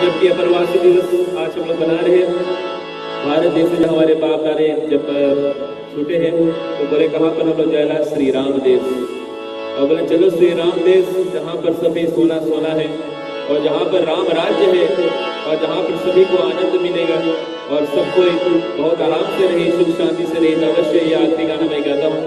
जबकि अप्रवासी दिवस आज हम लोग बना रहे हैं। भारत देश में हमारे बाप दादे जब छूटे हैं तो बोले कहाँ पर हम लोग जाएगा, श्री राम देश। और बोले चलो श्री राम देश, जहाँ पर सभी सोना सोना है और जहाँ पर राम राज्य है और जहाँ पर सभी को आनंद मिलेगा और सबको बहुत आराम से रहे, सुख शांति से रहे। अवश्य ये आखिरी गाना मैं गाता हूँ।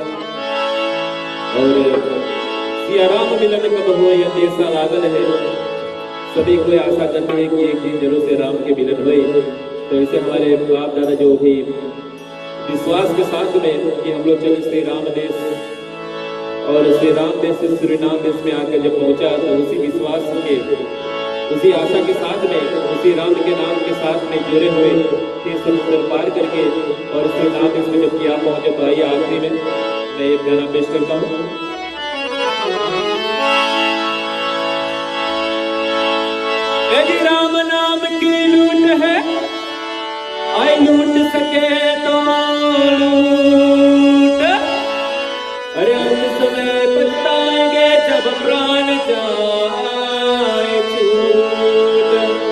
और सिया राम मिलन कब हो यह देशा लागल है, सभी कोई आशा करते हैं कि एक दिन जरूर से राम के मिलन हुए। तो इसे हमारे बाप दादा जो भी विश्वास के साथ में कि हम लोग चले श्री राम देश, और श्री राम देश से सूरीनाम देश में आकर जब पहुंचा तो उसी विश्वास के, उसी आशा के साथ में, उसी राम के नाम के साथ में जुड़े हुए थे, समुद्र पार करके और सूरीनाम देश में जब किया पहुंचे। तो आइए आखिरी में मैं एक गाना पेश करता हूँ। यदि राम नाम की लूट है, आई लूट सके तो लूट, अरे उस समय पछताएंगे जब प्राण जाए छूट।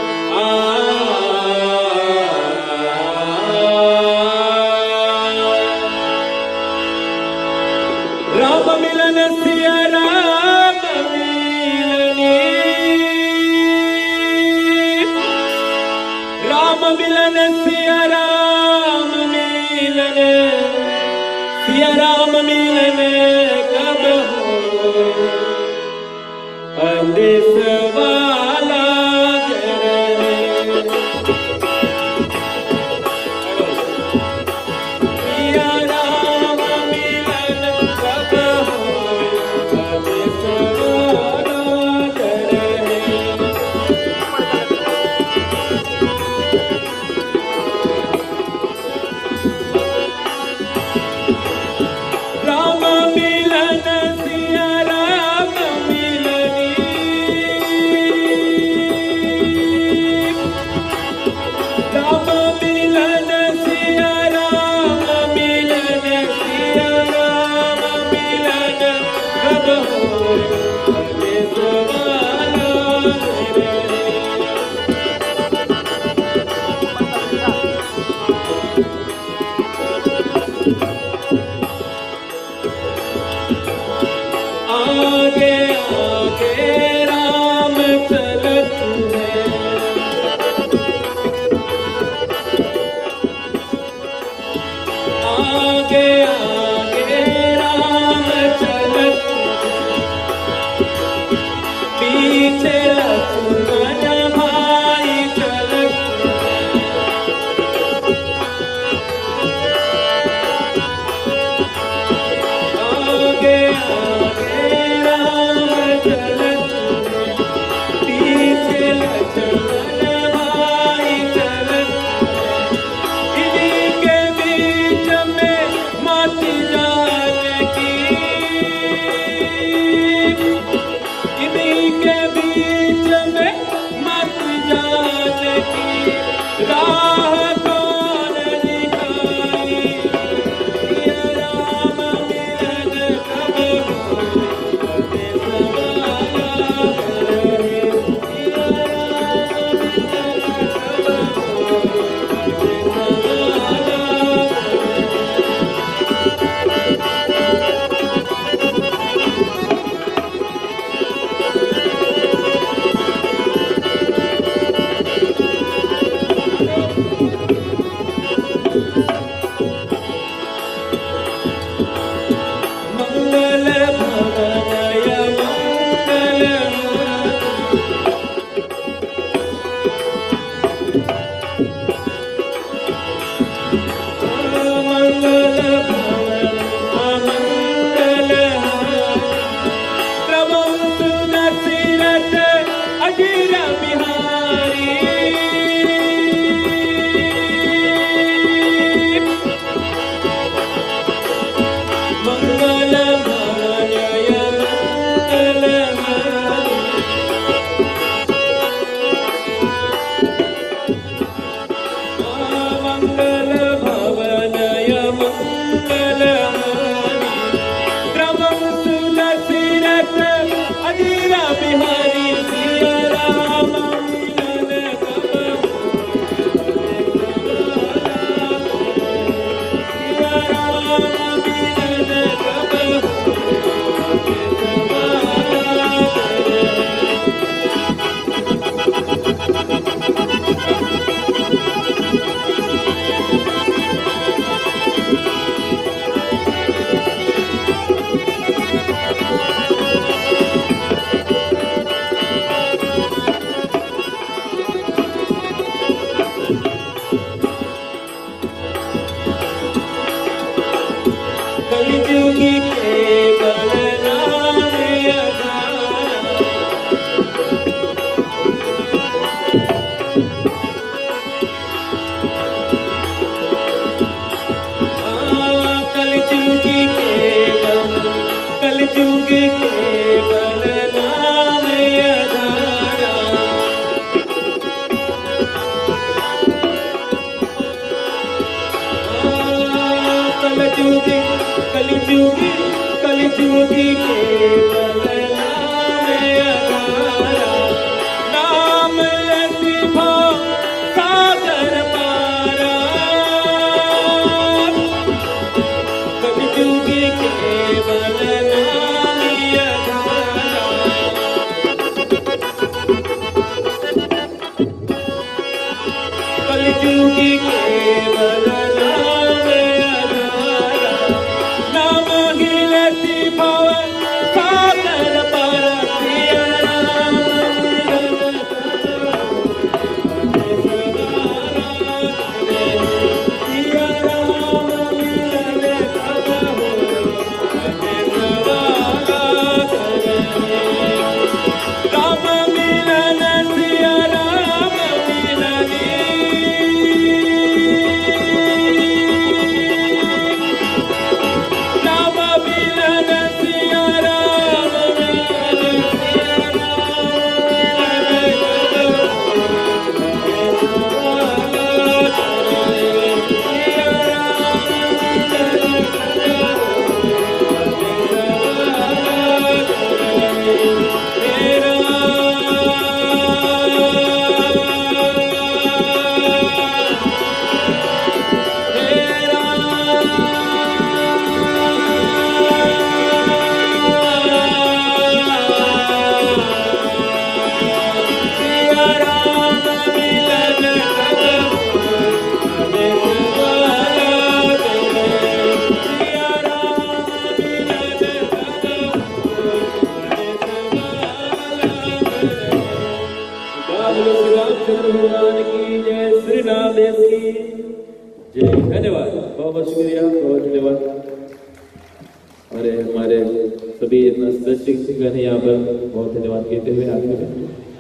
राम मिलन सिया राम मिलनी, राम मिलन सिया राम मिलन, सिया राम मिलन कब हो अंदेश वाला जरने। सिया राम मिलन कब हो अंदेश वाला जरने। राम मिलन सिया राम मिलनी, राम मिलन सिया राम मिलन, सिया राम मिलन कब हो अंदेश वाला जरने। आगे आगे राम चलत है, आगे आगे राम चलत है, पीछे लक्ष्मण भाई चलत है। आगे आगे राम चलत है, पीछे लक्ष्मण भाई चलत है। इन्हीं के बीच में माती जानकी, इन्हीं के बीच में माती जानकी, राह कौन दिखाई, सिया राम मिलन कब हो अंदेश वाला जरने। सिया राम मिलन कब हो अंदेश वाला मंगल भवनय मंगल, मंगल भवन अमंगल, प्रभु दशरथ अजीर बिहारी। मंगल भवनय मंगल, मंगल भवनय मंगल, प्रभु दशरथ अजीर बिहारी। सिया राम मिलन जुगी केवल नाम अगारा, नाम लेती भाव सागर पारा। कलि जुगी केवल नाम अगारा, कलि जुगी केवल नाम अगारा, नाम ही लेती भाव सागर पारा। सिया राम मिलन सिया राम मिलन कब होए, अने सवाला करे। राम मिलन सिया राम मिलनी, राम मिलन सिया राम मिलन, सिया राम मिलन कब होए, अने सवाला करे। सिया राम मिलन कब होए, अने सवाला करे। मेरा सिया राम मिलन कब होए, अने सवाला करे। सिया राम मिलन कब होए, अने सवाला करे। बोलो श्री रामचंद्र भगवान की जय, श्री राम देव की जय। धन्यवाद, बहुत बहुत शुक्रिया, बहुत धन्यवाद। अरे हमारे सभी जितना सदस्य हैं यहाँ पर बहुत धन्यवाद कहते हुए आगे